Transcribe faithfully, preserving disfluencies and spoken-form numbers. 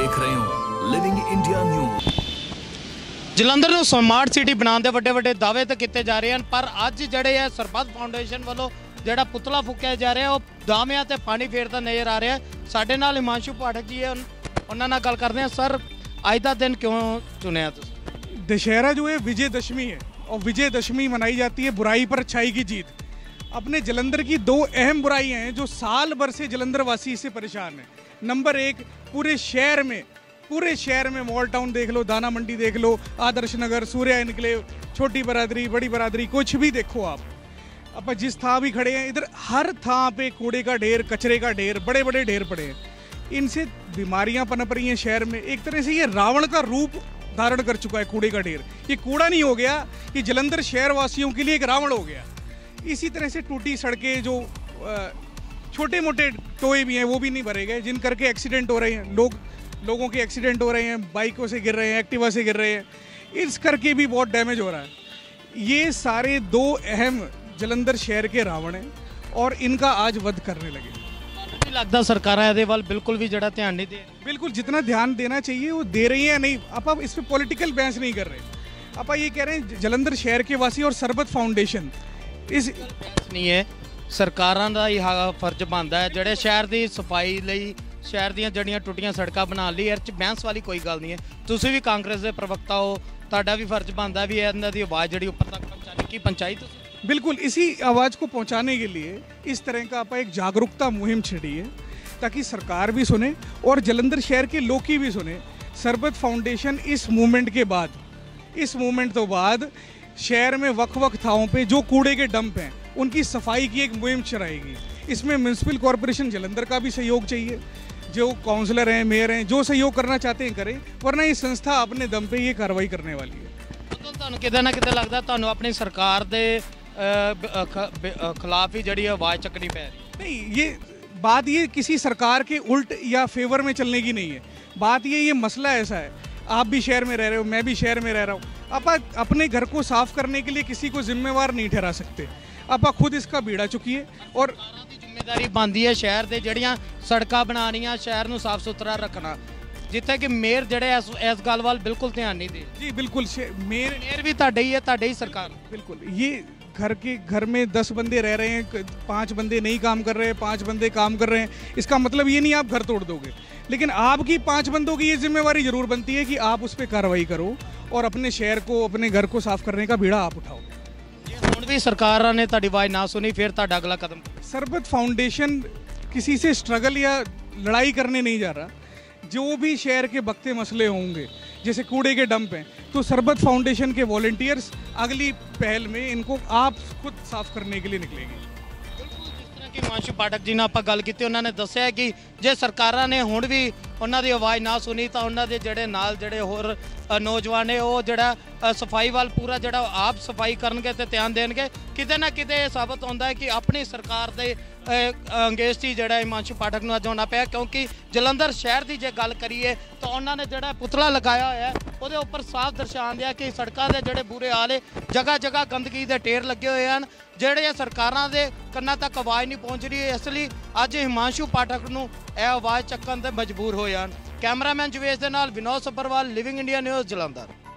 देख रहे हो लिविंग इंडिया न्यूज़। ਜਲੰਧਰ ਨੂੰ ਸਮਾਰਟ ਸਿਟੀ ਬਣਾਉਣ ਦੇ ਵੱਡੇ ਵੱਡੇ ਦਾਅਵੇ ਤਾਂ ਕੀਤੇ ਜਾ ਰਹੇ ਹਨ, ਪਰ ਅੱਜ ਜਿਹੜੇ ਹੈ ਸਰਬੱਤ ਫਾਊਂਡੇਸ਼ਨ ਵੱਲੋਂ ਜਿਹੜਾ ਪੁਤਲਾ ਫੂਕਿਆ ਜਾ ਰਿਹਾ ਉਹ ਦਾਅਵਿਆਂ ਤੇ ਪਾਣੀ ਫੇਰਦਾ ਨਜ਼ਰ ਆ ਰਿਹਾ। ਸਾਡੇ ਨਾਲ ਹਿਮਾਂਸ਼ੂ ਪਾਠਕ ਜੀ ਹੈ, ਉਹਨਾਂ ਨਾਲ ਗੱਲ ਕਰਦੇ हैं। सर आज का दिन क्यों चुने तुसीं? दशहरा जो है विजयदशमी है और विजयदशमी मनाई जाती है बुराई पर अच्छाई की जीत। अपने जलंधर की दो अहम बुराइयां हैं जो साल भर से जलंधर वासी इससे परेशान है। नंबर एक, पूरे शहर में पूरे शहर में मॉल टाउन देख लो, दाना मंडी देख लो, आदर्श नगर, सूर्या इनक्लेव, छोटी बरादरी, बड़ी बरादरी, कुछ भी देखो आप। अब जिस थां भी खड़े हैं इधर हर थां पे कूड़े का ढेर, कचरे का ढेर, बड़े बड़े ढेर पड़े हैं। इनसे बीमारियां पनप रही हैं शहर में। एक तरह से ये रावण का रूप धारण कर चुका है कूड़े का ढेर। ये कूड़ा नहीं हो गया, ये जलंधर शहर वासियों के लिए एक रावण हो गया। इसी तरह से टूटी सड़कें, जो छोटे मोटे टोए भी हैं वो भी नहीं भरे गए, जिन करके एक्सीडेंट हो रहे हैं, लोग लोगों के एक्सीडेंट हो रहे हैं, बाइकों से गिर रहे हैं, एक्टिवा से गिर रहे हैं, इस करके भी बहुत डैमेज हो रहा है। ये सारे दो अहम जलंधर शहर के रावण हैं और इनका आज वध करने लगे। नहीं लगता सरकार ਇਹਦੇ ਵੱਲ बिल्कुल भी जड़ा ध्यान नहीं दे रही? बिल्कुल जितना ध्यान देना चाहिए वो दे रही है नहीं। आप आप इस पर पॉलिटिकल बहस नहीं कर रहे, आप ये कह रहे हैं जलंधर शहर के वासी और सरबत फाउंडेशन इस नहीं है। ਸਰਕਾਰਾਂ ਦਾ ਹੀ ਫਰਜ਼ ਬਣਦਾ ਹੈ ਜਿਹੜੇ ਸ਼ਹਿਰ ਦੀ ਸਫਾਈ ਲਈ, ਸ਼ਹਿਰ ਦੀਆਂ ਜਿਹੜੀਆਂ ਟੁੱਟੀਆਂ ਸੜਕਾਂ ਬਣਾਉਣ ਲਈ, ਇਹ 'ਚ ਬਹਿਸ ਵਾਲੀ ਕੋਈ ਗੱਲ ਨਹੀਂ ਹੈ। ਤੁਸੀਂ ਵੀ ਕਾਂਗਰਸ ਦੇ ਪ੍ਰਵਕਤਾ ਹੋ, ਤੁਹਾਡਾ ਵੀ ਫਰਜ਼ ਬਣਦਾ ਵੀ ਇਹਨਾਂ ਦੀ ਆਵਾਜ਼ ਜਿਹੜੀ ਉੱਪਰ तक पहुंचाने की पहुंचाई ਤੁਸੀਂ? बिल्कुल इसी आवाज़ को पहुंचाने के लिए इस तरह का आप एक जागरूकता मुहिम छिड़ी है ताकि सरकार भी सुने और जलंधर शहर के लोग भी सुने। सरबत फाउंडेशन इस मूवमेंट के बाद इस मूवमेंट तो बाद शहर में वक् वक् थाओं पे जो कूड़े के डंप हैं उनकी सफाई की एक मुहिम चलाएगी। इसमें म्यूनसिपल कॉरपोरेशन जलंधर का भी सहयोग चाहिए, जो काउंसलर हैं, मेयर हैं, जो सहयोग करना चाहते हैं करें, वरना ये संस्था अपने दम पे ये कार्रवाई करने वाली है। तो ਤੁਹਾਨੂੰ ਕਿਤੇ ਨਾ ਕਿਤੇ ਲੱਗਦਾ ਤੁਹਾਨੂੰ ਆਪਣੀ ਸਰਕਾਰ ਦੇ खिलाफ ही जड़ी आवाज़ चकनी पै रही? नहीं, ये बात ये किसी सरकार के उल्ट या फेवर में चलने की नहीं है। बात ये ये मसला ऐसा है, आप भी शहर में रह रहे हो, मैं भी शहर में रह रहा हूँ। आप अपने घर को साफ करने के लिए किसी को जिम्मेवार नहीं ठहरा सकते। आप खुद इसका बीड़ा चुकिए और जिम्मेदारी बनती है शहर के जड़ियाँ सड़क बनानियाँ, शहर को साफ सुथरा रखना, जिथे कि मेयर जड़े इस इस गल वाल बिल्कुल ध्यान नहीं दे। जी बिल्कुल, मेयर मेयर भी तुहाडे ही है, तुहाडे ही सरकार। बिल्कुल, ये घर के घर में दस बंदे रह रहे हैं, पाँच बंदे नहीं काम कर रहे हैं, पाँच बंदे काम कर रहे हैं, इसका मतलब ये नहीं आप घर तोड़ दोगे, लेकिन आपकी पाँच बंदों की ये जिम्मेवारी जरूर बनती है कि आप उस पर कार्रवाई करो और अपने शहर को, अपने घर को साफ करने का बीड़ा आप उठाओ। ਹੁਣ भी सरकार ने तुहाडी आवाज़ ना सुनी, फिर तुहाडा अगला कदम? सरबत फाउंडेशन किसी से स्ट्रगल या लड़ाई करने नहीं जा रहा। जो भी शहर के बकते मसले होंगे, जैसे कूड़े के डंप हैं, तो सरबत फाउंडेशन के वॉलंटियर्स अगली पहल में इनको आप खुद साफ करने के लिए निकलेंगे। ਹਿਮਾਂਸ਼ੂ ਪਾਠਕ ਜੀ ਨਾਲ ਆਪਾਂ ਗੱਲ ਕੀਤੀ, ਉਹਨਾਂ ਨੇ ਦੱਸਿਆ ਕਿ ਜੇ ਸਰਕਾਰਾਂ ਨੇ ਹੁਣ ਵੀ ਉਹਨਾਂ ਦੀ ਆਵਾਜ਼ ਨਾ ਸੁਣੀ ਤਾਂ ਉਹਨਾਂ ਦੇ ਜਿਹੜੇ ਨਾਲ ਜਿਹੜੇ ਹੋਰ ਨੌਜਵਾਨ ਨੇ ਉਹ ਜਿਹੜਾ ਸਫਾਈ ਵੱਲ ਪੂਰਾ ਜਿਹੜਾ ਆਪ ਸਫਾਈ ਕਰਨਗੇ ਤੇ ਧਿਆਨ ਦੇਣਗੇ। ਕਿਤੇ ਨਾ ਕਿਤੇ ਇਹ ਸਾਬਤ ਹੁੰਦਾ ਹੈ ਕਿ ਆਪਣੀ ਸਰਕਾਰ ਦੇ ਅੰਗੇਜ਼ ਹੀ ਜਿਹੜਾ ਹਿਮਾਂਸ਼ੂ ਪਾਠਕ ਨੂੰ ਅੱਜ ਹੋਣਾ ਪਿਆ, ਕਿਉਂਕਿ ਜਲੰਧਰ ਸ਼ਹਿਰ ਦੀ ਜੇ ਗੱਲ ਕਰੀਏ ਤਾਂ ਉਹਨਾਂ ਨੇ ਜਿਹੜਾ ਪੁਤਲਾ ਲਗਾਇਆ ਹੋਇਆ ਉਹਦੇ ਉੱਪਰ ਸਾਫ਼ ਦਰਸਾਉਂਦੇ ਆ ਕਿ ਸੜਕਾਂ ਦੇ ਜਿਹੜੇ ਬੁਰੇ ਹਾਲ ਹੈ, ਜਗ੍ਹਾ ਜਗ੍ਹਾ ਗੰਦਗੀ ਦੇ ਢੇਰ ਲੱਗੇ ਹੋਏ ਹਨ, ਜਿਹੜੇ ਸਰਕਾਰਾਂ ਦੇ ਕੰਨਾਂ ਤੱਕ ਆਵਾਜ਼ ਨਹੀਂ ਪਹੁੰਚ ਰਹੀ। ਇਸ ਲਈ ਅੱਜ ਹਿਮਾਂਸ਼ੂ ਪਾਠਕ ਨੂੰ ਇਹ ਆਵਾਜ਼ ਚੱਕਣ ਤੇ ਮਜਬੂਰ ਹੋਏ ਹਨ। ਕੈਮਰਾਮੈਨ ਜਵੇਸ਼ ਦੇ ਨਾਲ Vinod Sabharwal, living India news, Jalandhar.